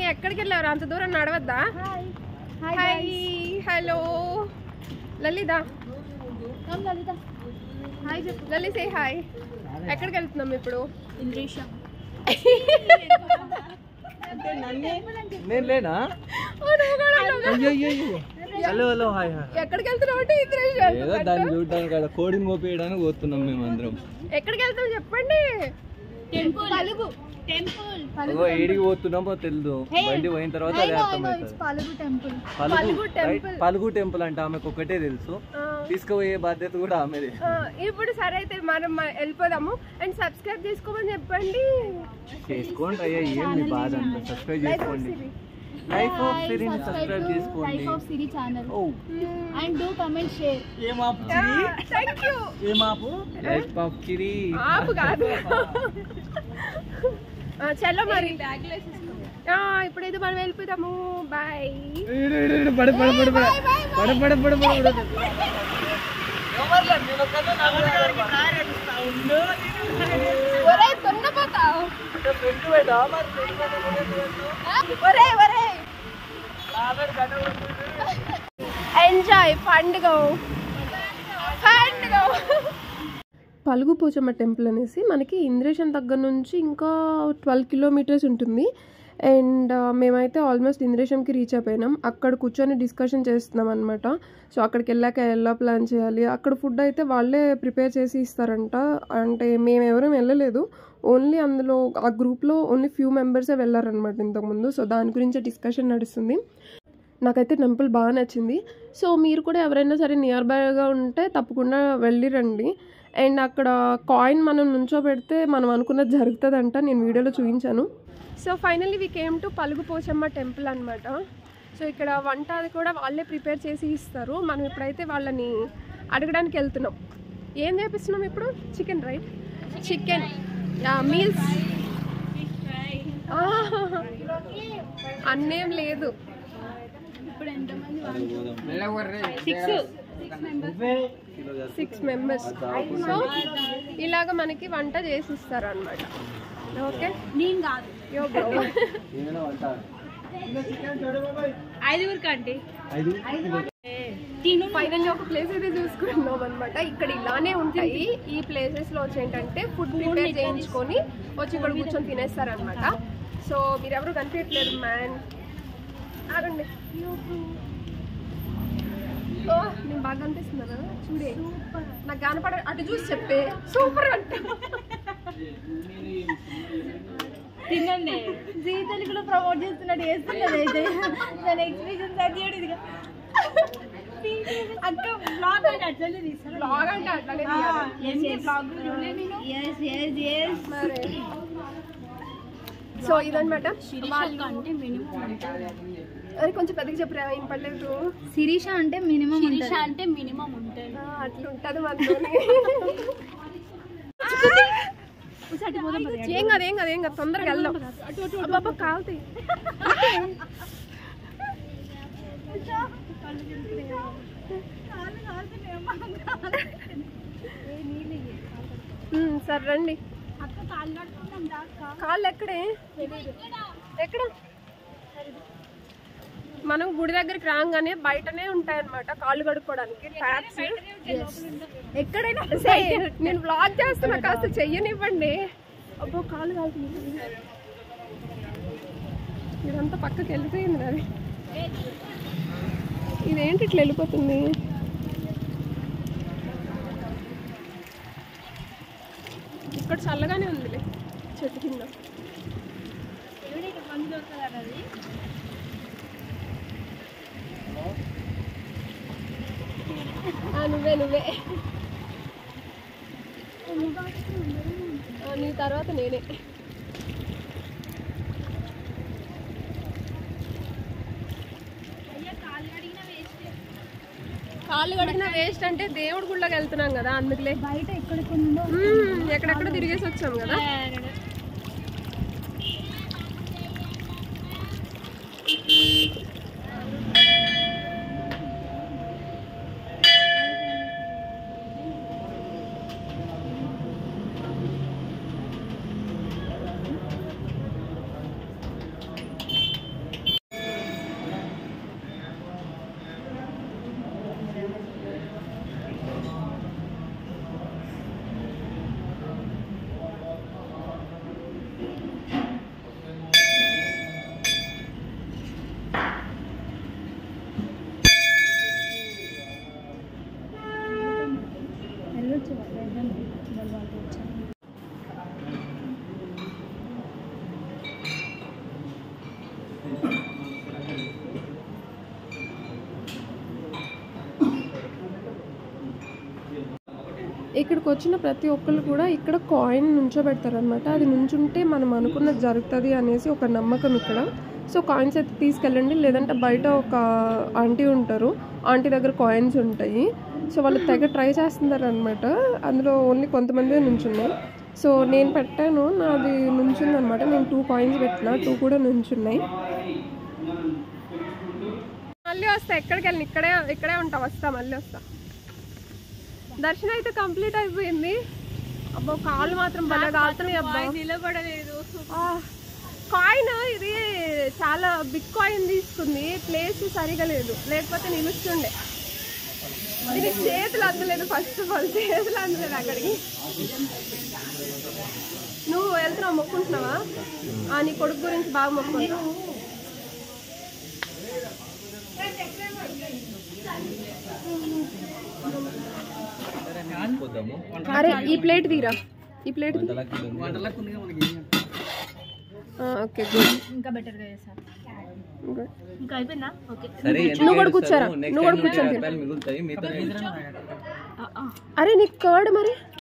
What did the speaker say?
ఎక్కడికి వెళ్ళారు? అంత దూరం నడవద్దా? Hi hello Lalitha. హాయ్ చెప్పు లలి, సే హాయ్. ఎక్కడికి వెళ్తున్నాం ఇప్పుడు? indresham. నేను లేనా? Hello hello hi hi. ఎక్కడికి వెళ్తున్నాం అంటే ఇంద్రేషం. ఏదో దాన్ని చూడడానికి కోడిని మోపేయడానికి పోతున్నాం మేము అందరం. ఎక్కడికి వెళ్తాం చెప్పండి? Temple Palugu temple. ఏడికి పోతున్నామో తెలుదు, బండి పోయిన తర్వాత అదే అర్థమవుతుంది. పలుగు టెంపుల్ అంటే ఆమెకు ఒకటే తెలుసు, తీసుకుపోయే బాధ్యత కూడా ఆమెదే. ఇప్పుడు సరే అయితే మనం వెళ్ళిపోదాము. అండ్ సబ్స్క్రైబ్ చేసుకోమని చెప్పండి. చేసుకోండి అయ్యా, ఏం మీ బాధ అంతా. సబ్స్క్రైబ్ చేసుకోండి. లైఫ్ ఆఫ్ సిరి సబ్స్క్రైబ్ చేసుకోండి. Life of Siri channel. And do comment share. ఏం ఆపు సిరి? థాంక్యూ. ఏం ఆపు? లైఫ్ ఆఫ్ సిరి ఆపు కాదు. చలో మరి ఇప్పుడైతే మనం వెళ్ళిపోతాము. బాయ్. ఎంజాయ్ పండుగ. పలుగు పోచమ్మ టెంపుల్ అనేసి మనకి ఇంద్రేషం దగ్గర నుంచి ఇంకా 12 కిలోమీటర్స్ ఉంటుంది. అండ్ మేమైతే ఆల్మోస్ట్ ఇంద్రేషంకి రీచ్ అయిపోయినాం. అక్కడ కూర్చొని డిస్కషన్ చేస్తున్నాం అనమాట. సో అక్కడికి వెళ్ళాక ఎలా ప్లాన్ చేయాలి, అక్కడ ఫుడ్ అయితే వాళ్ళే ప్రిపేర్ చేసి ఇస్తారంట. అంటే మేము ఎవరూ వెళ్ళలేదు, ఓన్లీ అందులో ఆ గ్రూప్లో ఓన్లీ ఫ్యూ మెంబర్సే వెళ్ళారనమాట ఇంతకుముందు. సో దాని గురించి డిస్కషన్ నడుస్తుంది. నాకైతే టెంపుల్ బాగా నచ్చింది. సో మీరు కూడా ఎవరైనా సరే నియర్ బైగా ఉంటే తప్పకుండా వెళ్ళి రండి. అండ్ అక్కడ కాయిన్ మనం నుంచో పెడితే మనం అనుకున్నది జరుగుతుందంట. నేను వీడియోలో చూపించాను. So finally we came to Palugu Pochamma temple అనమాట. సో ఇక్కడ వంట అది కూడా వాళ్ళే ప్రిపేర్ చేసి ఇస్తారు. మనం ఇప్పుడైతే వాళ్ళని అడగడానికి వెళ్తున్నాం. ఏం చేపిస్తున్నాం ఇప్పుడు? Chicken right? చికెన్ మీల్స్ అన్నేం లేదు. ఇప్పుడు ఎంతమంది? 6 మెంబర్స్. సో ఇలాగ మనకి వంట చేసిస్తారు అనమాట. ఓకే నేను కాదు, ఐదుగురికి అంటే ఫైనల్లీ ఒక ప్లేస్ అయితే చూసుకున్నాం అనమాట. ఇక్కడ ఇలానే ఉంటాయి. ఈ ప్లేసెస్ లో వచ్చి ఏంటంటే ఫుడ్ ప్రిపేర్ చేయించుకొని వచ్చి ఇక్కడ కూర్చొని తినేస్తారనమాట. సో మీరెవరు కనిపించట్లేదు మ్యాన్. ఆగండి. నేను బాగా అనిపిస్తున్నానా? చూడే నాకు కనపడ అటు చూసి చెప్పే సూపర్ అంట. తినండి. జీవితాలు కూడా ప్రమోట్ చేస్తున్నాడు, చేస్తున్నది అయితే దాని ఎక్స్ప్రెషన్ తగ్గాడు. ఇది అక్క బ్లాగ్ అంటే అట్లనే తీస్తాను. బ్లాగ్ అంటే అట్లనే సో ఇదనమాట. అంటే మినిమం అది కొంచెం పెద్దగా చెప్పరా, ఏం పర్లేదు. శిరీష అంటే మినిమం, శిరీష అంటే మినిమం ఉంటుంది. అట్లా ఉంటుంది మనతోని. ఏం కాదు ఏం కాదు ఏం కాదు, తొందరగా వెళ్దాం. బాబా కాలుతాయి. సరే రండి. కాళ్ళు ఎక్కడే? ఎక్కడ? మనం గుడి దగ్గరికి రాగానే బయటనే ఉంటాయన్నమాట కాళ్ళు కడుక్కోవడానికి ట్యాప్స్. ఎక్కడైనా నేను వ్లాగ్ చేస్తున్నా, కాస్త చెయ్యనివ్వండి. అబ్బో కాళ్ళు కాలుతుంది. ఇదంతా పక్కకి వెళ్ళిపోయింది. అది ఇదేంటి ఇట్లా వెళ్ళిపోతుంది? ఇక్కడ చల్లగానే ఉందిలే చెట్టు కింద. నువ్వే నీ తర్వాత నేనే. కాళ్ళు కడిగిన వేస్ట్ అంటే దేవుడి గుళ్ళకి వెళ్తున్నాం కదా, అందుకులే. బయట ఎక్కడెక్కడ తిరిగేసి వచ్చాం కదా. ఇక్కడికి వచ్చిన ప్రతి ఒక్కరు కూడా ఇక్కడ కాయిన్ నుంచోబెడతారనమాట. అది నుంచుంటే మనం అనుకున్నది జరుగుతుంది అనేసి ఒక నమ్మకం ఇక్కడ. సో కాయిన్స్ అయితే తీసుకెళ్ళండి, లేదంటే బయట ఒక ఆంటీ ఉంటారు, ఆంటీ దగ్గర కాయిన్స్ ఉంటాయి. సో వాళ్ళు తెగ ట్రై చేస్తున్నారు అనమాట. అందులో ఓన్లీ కొంతమంది నుంచున్నాయి. సో నేను పెట్టాను, నాది నుంచుంది అనమాట. నేను 2 కాయిన్స్ పెట్టిన, 2 కూడా నుంచున్నాయి. మళ్ళీ వస్తా, ఎక్కడికి వెళ్ళి ఇక్కడే ఉంటా, వస్తా మళ్ళీ వస్తా. దర్శనం అయితే కంప్లీట్ అయిపోయింది. అబ్బో కాళ్ళు మాత్రం బాగా కాలుతున్నాయి. అబ్బా నిలబడలేదు. కాయిన్ ఇది చాలా బిగ్ కాయిన్ తీసుకుంది, ప్లేస్ సరిగా లేదు, లేకపోతే నిలుస్తుండే. ఇది చేతులు అందలేదు, ఫస్ట్ ఆఫ్ ఆల్ చేతులు అందలేదు అక్కడికి. నువ్వు వెళ్తున్నావు, మొక్కుంటున్నావా? నీ కొడుకు గురించి బాగా మొక్కుంటున్నావు. అరే ఈ ప్లేట్ తీరా, ఈ ప్లేట్. Okay good. ఇంకా బెటర్గా చేశారు. ఇంకా అయిపోయిందా? ఓకే. నువ్వు కూడా కూర్చోరా, నువ్వు కూడా కూర్చోండి. అరే నీకు కర్డ్ మరి